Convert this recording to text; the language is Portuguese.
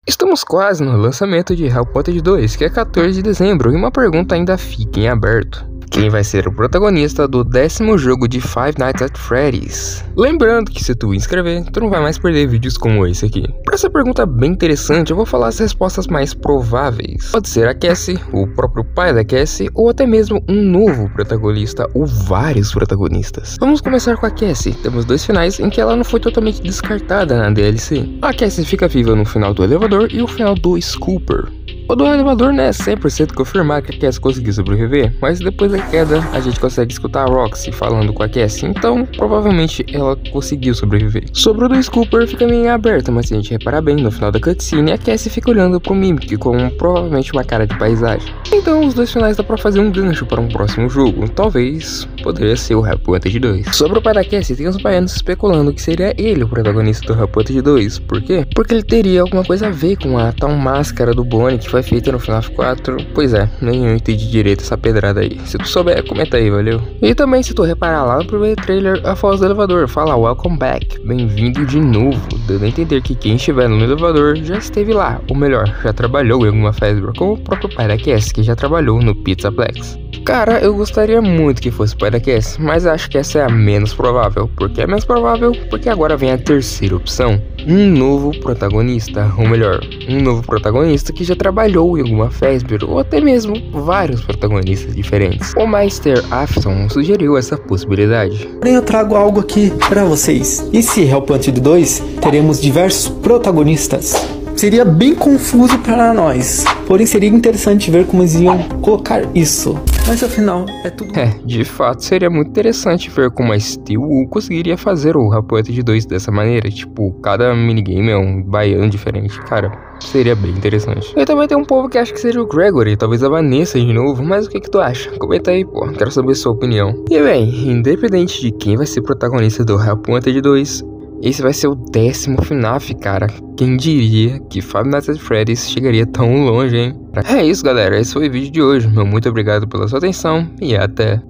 Estamos quase no lançamento de Help Wanted 2, que é 14 de dezembro, e uma pergunta ainda fica em aberto. Quem vai ser o protagonista do 10º jogo de Five Nights at Freddy's? Lembrando que se tu inscrever, tu não vai mais perder vídeos como esse aqui. Para essa pergunta bem interessante, eu vou falar as respostas mais prováveis. Pode ser a Cassie, o próprio pai da Cassie, ou até mesmo um novo protagonista, ou vários protagonistas. Vamos começar com a Cassie. Temos dois finais em que ela não foi totalmente descartada na DLC. A Cassie fica viva no final do elevador e o final do Scooper. O do elevador não é 100% confirmar que a Cassie conseguiu sobreviver, mas depois da queda a gente consegue escutar a Roxy falando com a Cassie, então provavelmente ela conseguiu sobreviver. Sobre o do Scooper fica meio aberto, mas se a gente reparar bem, no final da cutscene a Cassie fica olhando pro Mimic com provavelmente uma cara de paisagem. Então os dois finais dá pra fazer um gancho para um próximo jogo, talvez poderia ser o Help Wanted 2. Sobre o pai da Cassie, tem uns baianos especulando que seria ele o protagonista do Help Wanted 2, por quê? Porque ele teria alguma coisa a ver com a tal máscara do Bonnie que foi feita no FNAF 4, pois é, nem eu entendi direito essa pedrada aí. Se tu souber, comenta aí, valeu? E também se tu reparar lá no primeiro trailer, a voz do elevador fala Welcome back, bem-vindo de novo, dando a entender que quem estiver no elevador já esteve lá, ou melhor, já trabalhou em alguma Fazbear, como o próprio pai da Cassie, que já trabalhou no Pizzaplex. Cara, eu gostaria muito que fosse o pai da Cassie, mas acho que essa é a menos provável. Por que é menos provável? Porque agora vem a terceira opção. Um novo protagonista, ou melhor, um novo protagonista que já trabalhou em alguma Fazbear, ou até mesmo vários protagonistas diferentes. O Meister Afton sugeriu essa possibilidade. Porém eu trago algo aqui pra vocês. Esse Help Wanted 2 teremos diversos protagonistas. Seria bem confuso para nós, porém seria interessante ver como eles iam colocar isso. Mas afinal, é tudo... De fato, seria muito interessante ver como a Steel conseguiria fazer o Help Wanted 2 dessa maneira. Tipo, cada minigame é um baiano diferente, cara. Seria bem interessante. E também tem um povo que acha que seria o Gregory, talvez a Vanessa de novo, mas o que tu acha? Comenta aí, pô, quero saber sua opinião. E bem, independente de quem vai ser protagonista do Help Wanted 2, esse vai ser o 10º FNAF, cara. Quem diria que Five Nights at Freddy's chegaria tão longe, hein? É isso, galera. Esse foi o vídeo de hoje. Meu muito obrigado pela sua atenção e até...